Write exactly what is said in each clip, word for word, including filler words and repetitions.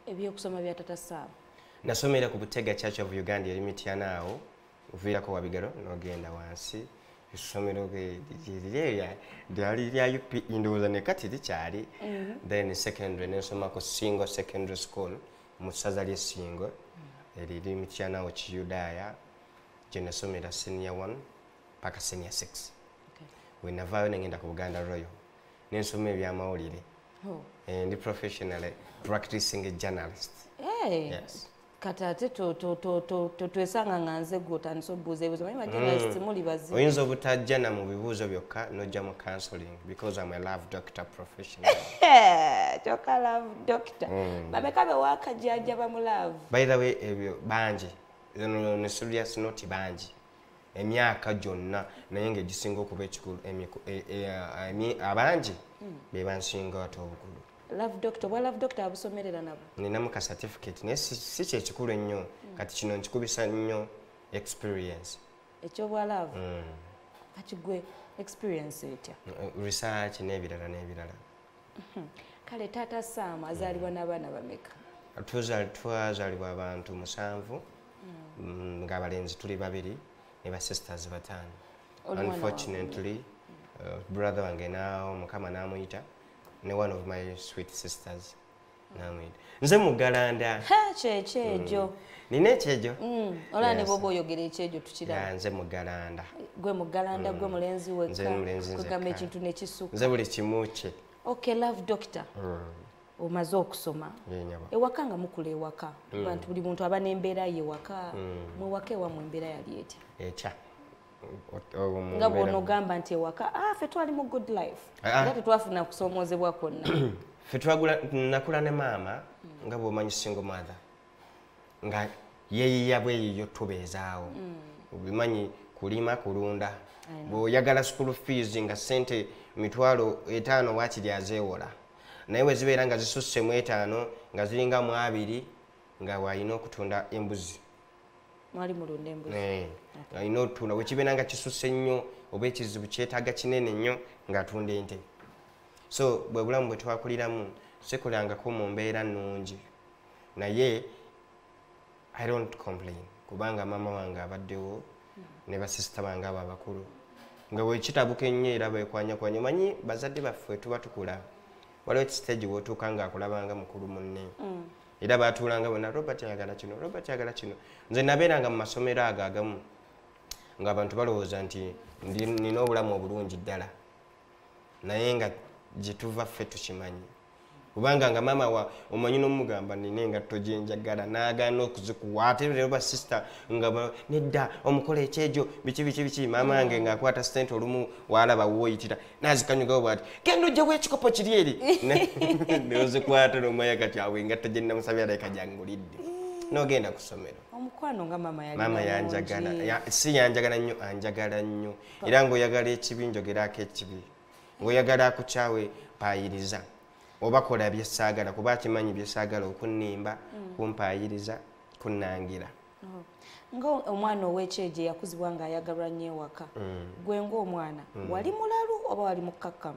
ebyokusoma bya Tata Sam nasomera ku Butega Church of Uganda eri Mityanawo uviirako Wabigalo n'ogenda wansi essomero lye lyali lya U P E ndowooza ne kati likyali then secondary nensomako Singo Secondary School mu ssaza ly'e Singo eriri Mityanawo Kiyudaaya gye nasomera senior one paka senior six we navaayo nengenda ku Buganda Royal nensoma ebyamawulire ndi professionally practicing a journalist. Hey. Yes. Katate to to to to to twesanga nganze gotaniso buze buze manyi journalist muli bazi. Oyinza obutajja na mu bibuuzo byokka nojja mu counseling because I'm a love doctor professional. Choka love doctor. Babeka be wakajjanja ba mu love. By the way ebyo banji. No no serious not banji. Emyaka gyonna naye ng'egisinga okuba ekikulu abangi be bansinga ate obukulu. Love doctor, wa love doctor abusomerera nabo. Ninamu ka certificate naye si kye kikulu ennyo kati kino nkikubisa nnyo experience. Ekyo bwa love. Kati gwe experience etya? Research n'ebirala n'ebirala. Kale Tata Sam azaalibwa n'abaana bameka? Twazaalibwa abantu musanvu ng'abalenzi tuli babiri ne ba sisters batano. Unfortunately uh, brother wange naawo mukama n'amuyita ne one of my sweet sisters n'amuyita nze mugalanda ha kyekyejo nina ekyejo ola ne bobo oyogera ekyejo tukiraba nze mugalanda gwe mugalanda gwe mulenzi wekka kugamba ekintu nekisuka nze buli kimu kye. Okay love doctor omaze okusoma ewaka nga mukula ewaka bantu buli muntu aba n'embeera ye waka mwe waka ewa mu embeera yali etya ekya nga bw'ono ogamba nti ewaka ah ffe twali mu good life era tetwafuna kusoomoozebwa kwonna ffe twagula nakula ne maama nga bw'omanyi single mother nga yeeyiya bweyiyo tubeezaawo obimanyi kulima kulunda bw'oyagala school fees nga ssente mitwalo etaano waakiri azeewola naye we zibeera nga zisusse mu etaano nga ziringa mu abiri nga wayina okutunda embuzi. Mwali mulunda embuzi? Alina otunda wekibeera nga kisusse nnyo oba ekizibu kyetaaga kinene nnyo ng'atunda ente. So bwe bulamu bwe twakuliramu sikulangako mu mbeera nnungi naye I don't complain kubanga maama wange abaddewo ne basisita bange abo abakulu nga bwekitabuka ennyo era bwekwanyakwanya manyi bazadde baffe tuba tukula waliwo stage w'otuuka ng'akulabanga mukulu munne era baatuulanga bonna Robert ayagala kino Robert ayagala kino nze nabeeranga mu masomero ago agamu ng'abantu balowooza nti nina obulamu obulungi ddala naye nga gye tuva ffe tukimanyi kubanga nga maama wa omanyi n'omugamba nina engatto gye njagala n'agaana okuzikuwa ate rero basisita nga nedda omukola ekyejo biki biki biki maama wange ng'akwata sente olumu waalaba wooyitira n'azikanyugawo bw'ati genda ojjawo ekikopo kiri eri neozikwata n'omanya kati awo engatto gye nnamusabye aleka gyangulidde n'ogenda ku ssomero. Omukwano nga maama yali maama yanjagala si yanjagala nnyo anjagala nnyo era ng'oyagala ekibi njogeraako ekibi ng'oyagala akukyawe paayiriza oba kola byesaagala kuba akimanyi byesaagala okunnimba kumpaayiriza kunnangira. Nga omwana ow'ekyejo yakuzibwa ng'ayagalwa nnyo ewaka gwe ng'omwana wali mulalu oba wali mukkakkamu?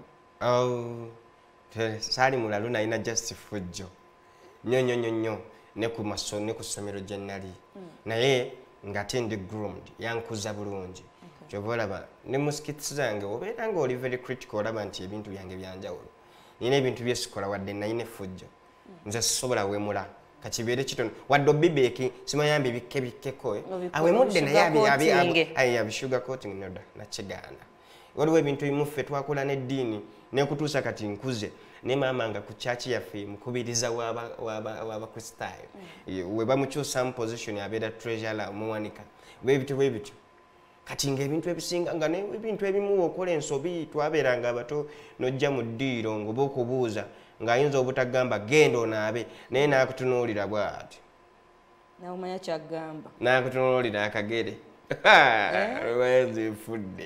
Saali mulalu nalina just fujjo nnyo nnyo nnyo nnyo ne ku ssomero gye nnali naye ng'ate ndi groomed yankuza bulungi kyova olaba ne mu skits zange obeera ng'oli very critical olaba nti ebintu byange byanjawulo nina ebintu byesikola wadde nalina effujjo nze sisobola wemula kakibeere kitono wadde obibeeki simayambi bikke bikkeko awemudde naye abisugar coating noda nakigaana waliwo ebintu ebimu ffe twakola n'eddiini nekutuusa kati nkuze ne maama nga ku kyaki yaffe mukubiriza w'abakristaayo we bamukyusa mu position abeera treasurer muwanika bwebityo bwebityo kati ng'ebintu ebisinga nga n'ebintu ebimu okola ensobi twabeeranga abato n'ojja mu ddiiro ng'oba okubuuza ng'ayinza obutagamba genda onaabe naye n'akutunuulira bw'ati n'omanya kyagamba n'akutunuulira akagere lwenzi nfudde.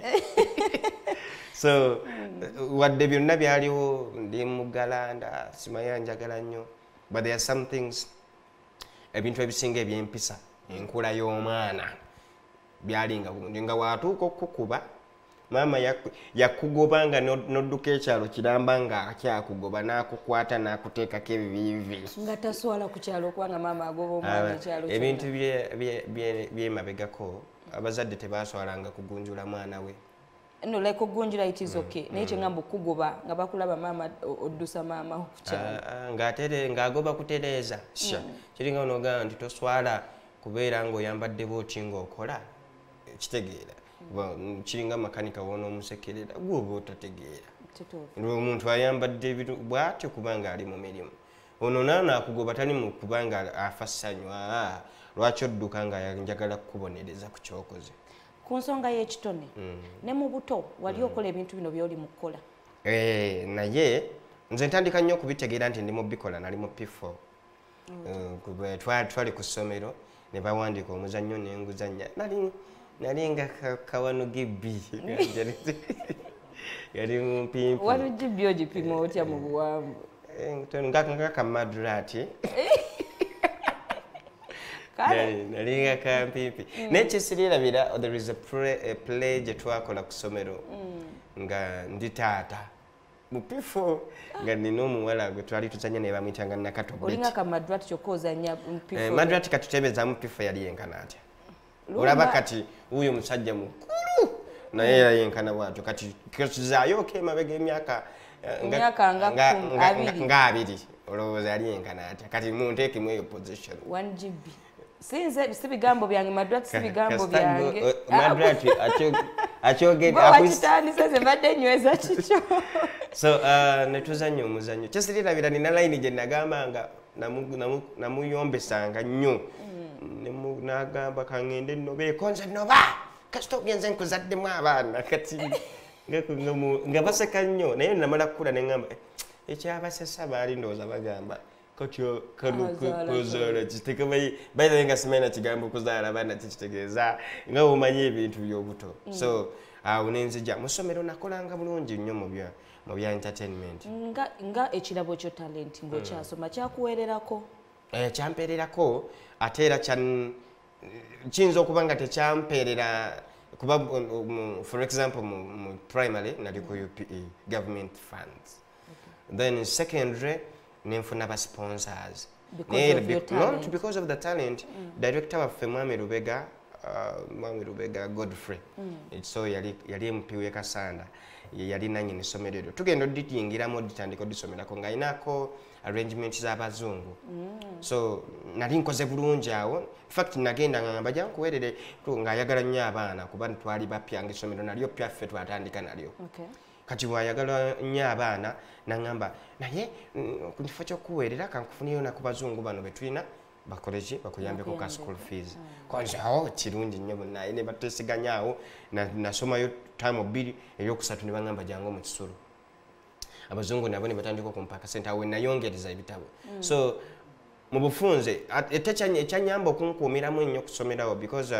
So wadde byonna byaliwo ndi mugalanda simanya njagala nnyo but there are some things ebintu ebisinga ebyempisa enkula y'omwana byalinga bulungi nga waatuuka okukuba mama yakugoba nga nodduka ekyalo kiramba nga akyakugoba n'akukwata n'akuteekako ebibiivi nga taswala ku kyalo kubanga mama agoba omwana ekyalo ebintu byemabegako abazadde tebaswalanga kugunjula mwana we no like kugunjula it is okay naye kyengamba okugoba nga bakulaba mama oddusa mama ku kyalo ng'atere ng'agoba kutereeza sha kiringa onogamba nti toswala kubeera ng'oyambadde bwoti ng'okola kitegeera kiringa makanika wona omusekerera gwoba otategeera omuntu ayambadde bwatyo kubanga ali mu mirimu ono naana akugoba tali mu kubanga afa ssanywa lwaki odduka nga njagala kukubonereza ku kyokoze ku nsonga y'ekitone ne mu buto wali okola ebintu bino byoli mu kukola naye nze ntandika nnyo okubitegeera nti ndi mu bikola nali mu P four twali ku ssomero ne bawandiika omuzannyo n'enguzannya nali nga kawano gibbi yali mumpimpi wali gibbi ogipima otya mu buwanvu nga kamadrati nali nga kampimpi naye kyesirirabira there is a play gye twakola ku ssomero nga ndi taata mu P four nga nina omuwala gwe twali tuzanya naye bamuyitanga nakatobeolinga kamadrati kyokka ozanya madrati katutebeezamu P four yali yenkana atya olaba kati huyo musajja mukulu naye yayenkana bwatyo kati kizaayo kemabega emyaka nga abiri olowooza yali yenkana atya kati munteekemu eyo position one G B sinze si bigambo byange madrati si bigambo byange madrati akyogedakitandise ze mbadde nyweza kikyo so netuzanya omuzannyo kyesirirabira nina layini gye nagamba nga namuyombesanga nnyo n'agamba kaŋŋende nno beekonze noba kasita ogenze nkuzaddemu abaana kati nga baseka nnyo naye namala kukula ne ŋŋamba ekyabasesa baali ndowooza bagamba katyo kanukuzaala kitekabayi bayizaye nga simanyi nakigambo okuzaala abaana kikitegeeza nga omanyi ebintu by'obuto so awo nenzija mu ssomero nakolanga bulungi nnyo mu bya entertainment nga ekirabo kyo talent ng'okyasoma kyakuweererako kyampeererako ate era kiyinza okuba nga tekyampeerera kuba for example mu primary nali ku U P E government funds then secondary nenfuna ba sponsors not because of the talent director waffe mwami Lubega mwami Lubega Godfrey so yali M P we Kasanda yali nanyini ssomero eryo tugenda oditiyingiramu oditandika odisomerako ng'ayinako arrangement z'abazungu so nali nkoze bulungi awo infact nagenda nga ngamba jankuweerere ng'ayagala nnyo abaana kuba twali bapya ng'essomero nalyo pyaffe twatandika nalyo kati bw'ayagala nnyo abaana naŋŋamba naye ku kifo ky'okuweerera kankufuniyo naku bazungu bano be tulina bakoleki bakuyambeko ka school fees kwanza awo kirungi nnyo naye ne bateesiganyaawo nasomayo taamu bbiri eryokusatu ne baŋŋamba jangu mu Kisulu abazungu nabo ne batandika okumpa akasente awo nayongereza ebitabo so mu bufunze ekyanyamba okunkuumiramu ennyo okusomerawo because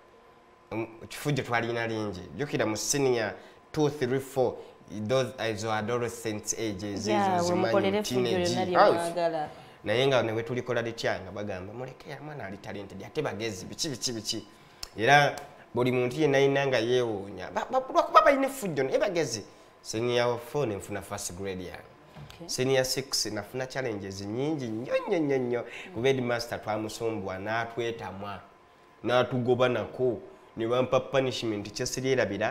kifujjo twalina lingi jjukira mu senior two three four those are adolescent ages zimanyi teenage naye nga newe tulikola litya nga bagamba muleke amwana ali talented ate bagezi biki biki biki era buli muntu yenna ayina nga yeewuunya lwakuba balina effujjo naye bagezi senior four nenfuna first grade yange senior six nafuna challenges nyingi nnyo nnyo nnyo nnyo kuba headmaster twamusumbwa n'atwetamwa n'atugoba nako ne bampa punishment kyesiryerabira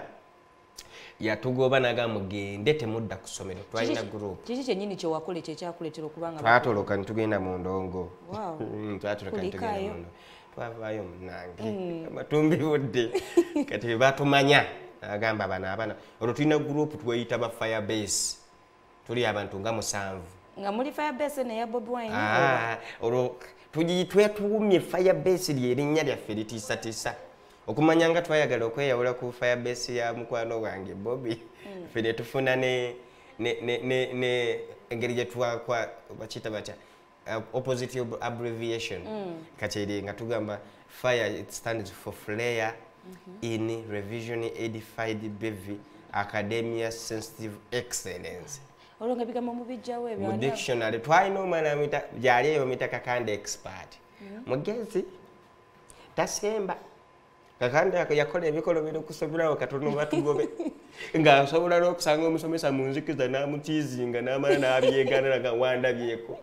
yatugoba naga mugende temudda ku ssomero twalina group kiki kyennyini kyewakola ekyo ekyakuleetera okubanga twatoloka ne tugenda mu ndongo twatoloka ne tugenda mu ndongo twavaayo munange amatumbi budde kati bwe batumanya agamba bano abana olwo tulina group tweyita ba fire base tuli abantu nga musanvu nga muli fire base neya Bobi Wine olwo twetuumye fire base lyerinnya lyaffe litiisatiisa okumanya nga twayagala okweyawula ku fire base ya mukwano wange Bobby ffe ne tufuna ne engeri gye twakwa bakiyita batya opposite abbreviation kati nga tugamba fire it stands for flare in revision edified bevi academia sensitive excellence olonga bigambo mubijjawo ebyo mu dictionary twalina omwana mita gyali eyo mita kakande expert mugezi tasemba kakandi yakola ebikolo bino kusomerawo katono batugobe nga asobola n'okusanga omusomesa mu nzikiza n'amutiizinga n'amala n'abyegaana nga wandabyeko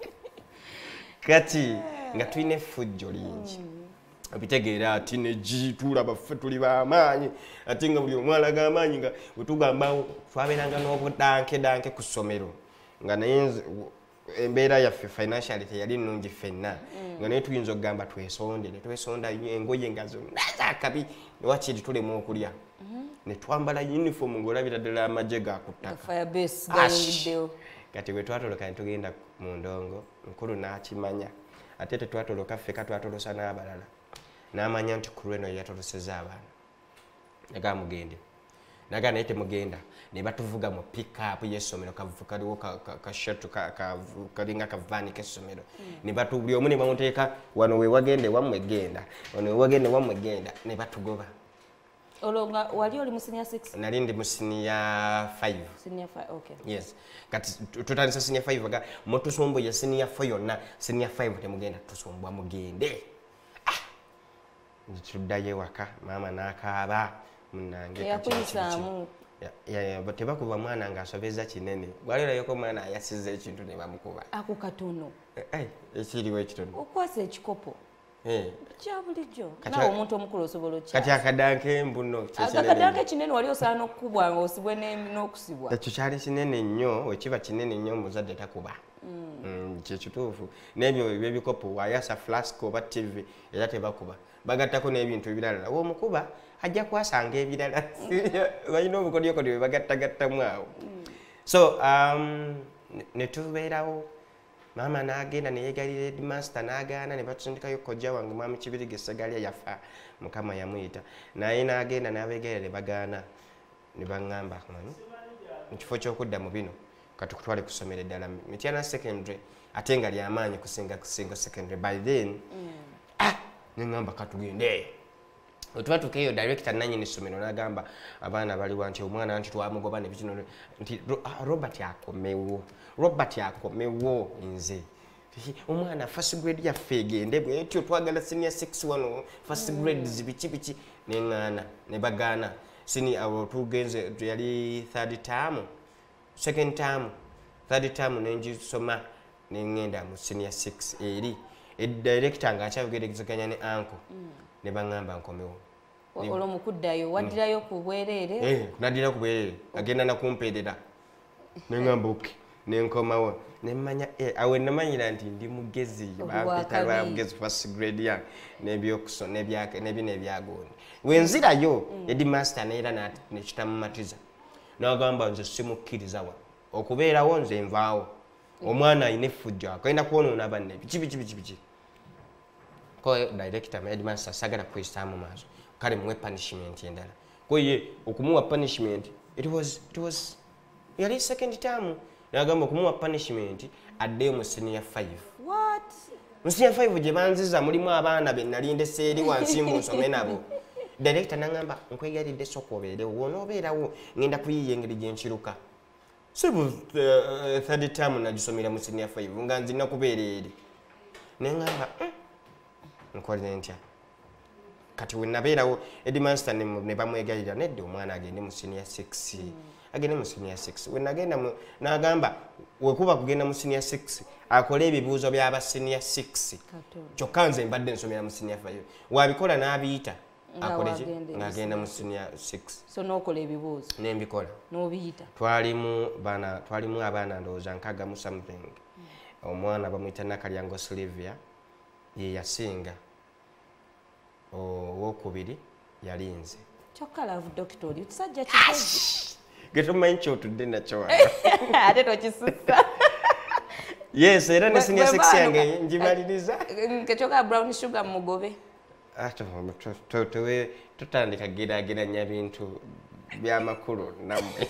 kati nga tulina effujjo lingi obitegeera ati ne gituula baffe tuli b'amaanyi ate nga buli omwana g'amaanyi nga bwe tugambawo twabeeranga n'obudanke danke ku ssomero nga naye embeera yaffe financially teyali nnungi ffenna nga naye tuyinza okugamba twesonde ne twesonda engoye nga zonna zakabi ne wakiri tulema okulya ne twambala uniform ng'olabira ddala amagye gakuttaka kati bwe twatoloka ne tugenda mu ndongo nkulu n'akimanya ate tetwatoloka ffe ka twatolosa n'abalala n'amanya nti ku lweno yatoloseza abaana naga mugende naga naye temugenda ne batuvuga mu pick-up y'essomero kaliwo kashetu kalinga kavaani k'essomero ne batu buli omu ne bamuteeka wano we wagende wammwe genda wano we wagende wammwe genda ne batugoba. Olonga wali oli mu senior six? Nali ndi mu senior five. Senior five, okay. Yes. Kati tutandisa senior five aga motusombo ya senior four yonna senior five temugenda tusombwa mugende. Ah. Nituddayo waka mama n'akaaba munange yakuyisamu. Ya ya bateba kuba mwana nga asobeza kinene. Bwalira yoko mwana yasize ekintu ne bamukuba. Ako katono. Eh, ekiriwe ekitono. Okwasa ekikopo. Eh. Kya bulijjo. Nawo omuntu omukulu osobola okya. Kati akadanke mbuno kinene. Akadanke kinene wali osaana okukubwa nga osibwe n'okusibwa. Ekyo kyali kinene nnyo, wekiba kinene nnyo muzadde takuba. Mm, kye kituufu. N'ebyo by'ebikopo wayasa flask oba T V era tebakuba. Bagattako n'ebintu ebirala. Wo mukuba ajja kwasanga ebirala. Balina obukodyokodyo bwe bagattagattamu awo. So, um, ne tubeerawo mama n'agenda ne yeegalira headmaster n'agaana ne batusindikayo kojja wange mwami Kibirige Ssegalya yafa mukama yamuyita naye n'agenda n'abeegalira ne bagaana ne baŋŋamba mu kifo ky'okudda mu bino kati kutwale kusomera eddala Mityana secondary ate nga lyamaanyi kusinga kusinga secondary by then ah ne ŋŋamba katugende otwatuka eyo director nannyini ssomero n'agamba abaana baliwa nti omwana nti twamugoba ne bikino nti Robert akomewo Robert akomewo nze omwana first grade yaffe egende bwetyo twagala senior six wano first grade zibiki biki neŋŋaana ne bagaana sini awo tugenze yali third term second term third term nengisoma neŋŋenda mu senior six eri edirector ng'akyabugeregezeganya ne anko ne baŋŋamba nkomewo olwo mukuddayo waddirayo ku bwereere eh naddira ku bwereere agenda nakumpeerera neŋŋamba oke nenkomawo nemmanya awe namanyira nti ndi mugezi bampita bamugezi first grade yange nebyokuso nebyake nebino ebyagondi wenzirayo headmaster neera nekitamumatiza n'agamba nze simukkiriza wa okubeerawo nze nvaawo omwana ayina effujjo agenda kwonoona banne biki biki biki biki ko director headmaster sagala kwesitaamu maaso kale muwe punishment endala ko ye okumuwa punishment it was it was yali second term n'agamba okumuwa punishment addeyo mu senior five. What? Mu senior five gye banziza mulimu abaana be nalinde seeri wansi mu nsome nabo director n'agamba nkwegalidde sooka obeerewo wonoobeerawo ngenda kuyiiya engeri gye nkiruka sibu third term nagisomera mu senior five nga nzina kubeera eri neŋŋamba nkolere ntya kati we nabeerawo headmaster ne bamwegalira nedda omwana agende mu senior six agende mu senior six we nagenda n'agamba wekuba kugenda mu senior six akole ebibuuzo by'aba senior six kyokka nze mbadde nsomera mu senior five wabikola n'abiyita akoleki ng'agenda mu senior six so n'okola ebibuuzo n'embikola n'obiyita twalimu baana twalimu abaana ndowooza nkaaga mu something omwana bamuyita Nakalyango Sylvia ye yasinga owokubiri yali nze kyokka love doctor oli kisajja kikozi getumanyi kyotudde nakyo ate tokisussa yes era ne senior six yange ngimaliriza kekyokka brown sugar mugobe ate tuwe tutandika geraageranya bintu byamakulu nammwe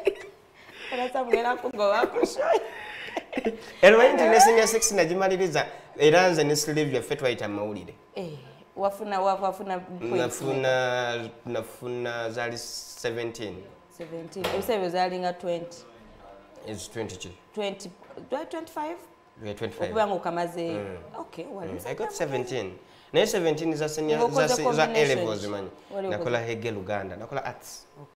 Elwayi nti ne senior six nagimaliriza era nze ne Sylvia ffe twayita mu mawulire wafuna wafuna nafuna nafuna zali seventeen seventeen ebisebe zalinga twenty is twenty ki twenty twenty-five okuba nga okamaze okay wali I got seventeen naye seventeen za senior za za A levels manyi nakola Hege Luganda nakola arts